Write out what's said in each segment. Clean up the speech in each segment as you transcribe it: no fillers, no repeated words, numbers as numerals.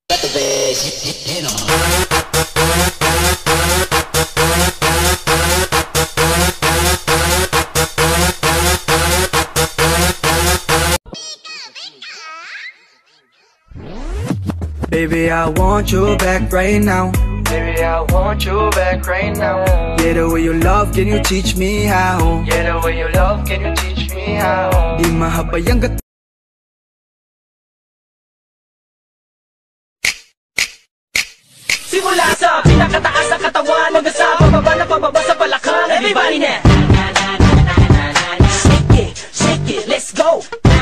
Let the bass hit on. Baby, I want you back right now. Baby, I want you back right now. Yeah, the way you love, can you teach me how? Yeah, the way you love, can you teach me how? Di mahabayang gat. Simula sa pinakataas na katawan hanggang sa pababa sa balakang. Everybody now! Shake it, let's go!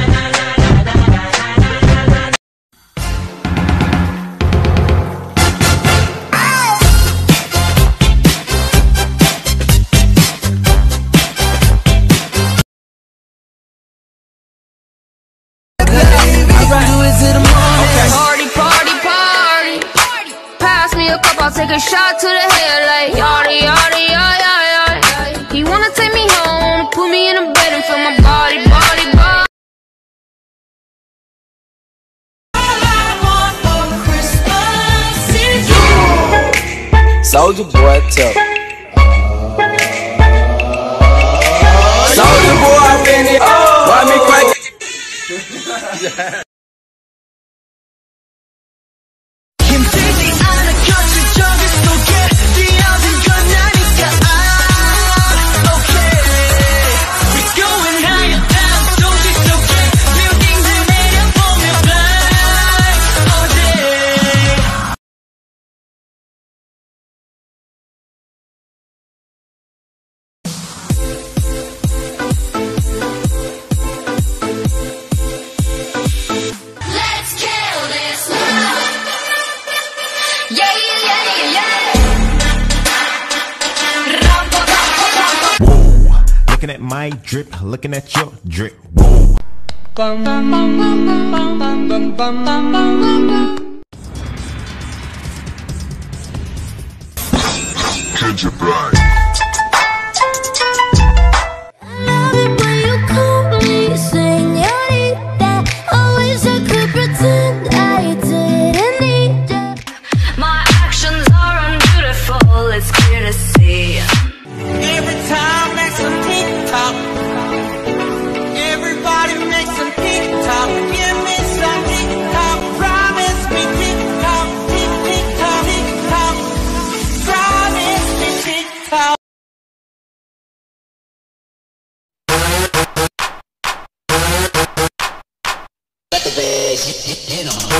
I'll take a shot to the head like yada yada yada yada. He wanna take me home, put me in a bed and feel my body. All I want for Christmas is you. Soulja Boy tough. Soulja Boy, I been it. Why me crack? Looking at my drip, looking at your drip. Whoa. Ginger Bride. Let the bass hit on.